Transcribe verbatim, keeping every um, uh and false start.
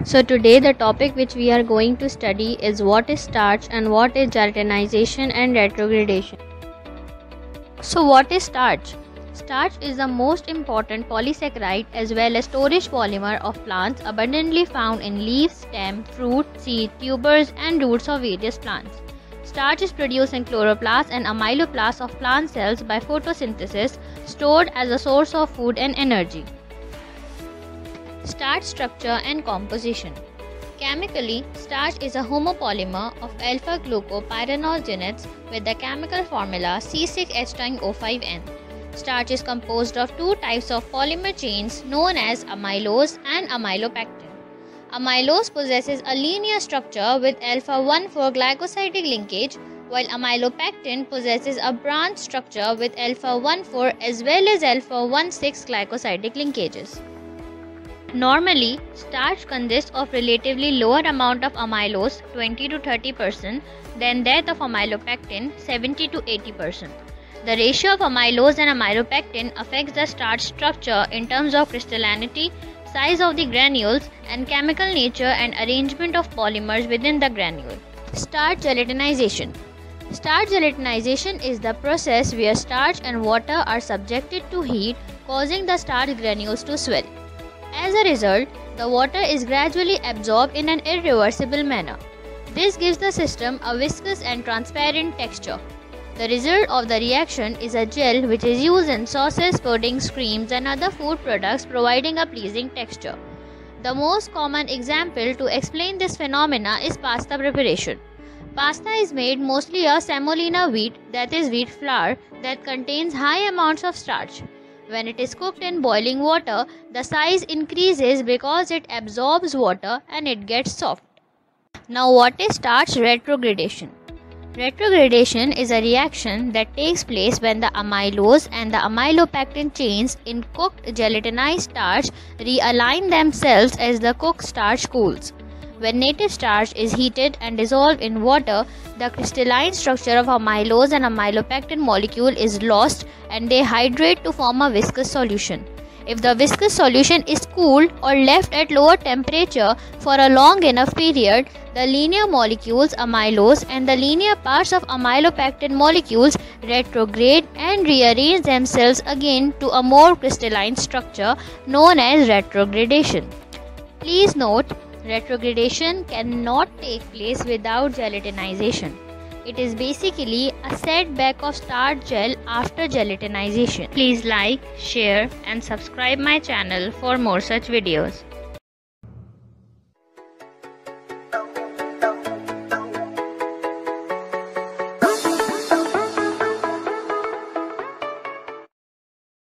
So today the topic which we are going to study is what is starch and what is gelatinization and retrogradation. So what is starch? Starch is the most important polysaccharide as well as storage polymer of plants abundantly found in leaves, stem, fruit, seed, tubers and roots of various plants. Starch is produced in chloroplasts and amyloplasts of plant cells by photosynthesis, stored as a source of food and energy. Starch structure and composition. Chemically, starch is a homopolymer of alpha-glucopyranolidinates with the chemical formula C six H nine O five N. Starch is composed of two types of polymer chains known as amylose and amylopectin. Amylose possesses a linear structure with alpha one four glycosidic linkage, while amylopectin possesses a branch structure with alpha one four as well as alpha one six glycosidic linkages. Normally, starch consists of relatively lower amount of amylose twenty to thirty percent than that of amylopectin seventy to eighty percent. The ratio of amylose and amylopectin affects the starch structure in terms of crystallinity, size of the granules, and chemical nature and arrangement of polymers within the granule. Starch gelatinization. Starch gelatinization is the process where starch and water are subjected to heat, causing the starch granules to swell. As a result, the water is gradually absorbed in an irreversible manner. This gives the system a viscous and transparent texture. The result of the reaction is a gel which is used in sauces, puddings, creams and other food products, providing a pleasing texture. The most common example to explain this phenomena is pasta preparation. Pasta is made mostly of semolina wheat, that is wheat flour, that contains high amounts of starch. When it is cooked in boiling water, the size increases because it absorbs water and it gets soft. Now what is starch retrogradation? Retrogradation is a reaction that takes place when the amylose and the amylopectin chains in cooked gelatinized starch realign themselves as the cooked starch cools. When native starch is heated and dissolved in water, the crystalline structure of amylose and amylopectin molecule is lost and they hydrate to form a viscous solution. If the viscous solution is cooled or left at lower temperature for a long enough period, the linear molecules amylose and the linear parts of amylopectin molecules retrograde and rearrange themselves again to a more crystalline structure known as retrogradation. Please note, retrogradation cannot take place without gelatinization. It is basically a setback of starch gel after gelatinization. Please like, share and subscribe my channel for more such videos.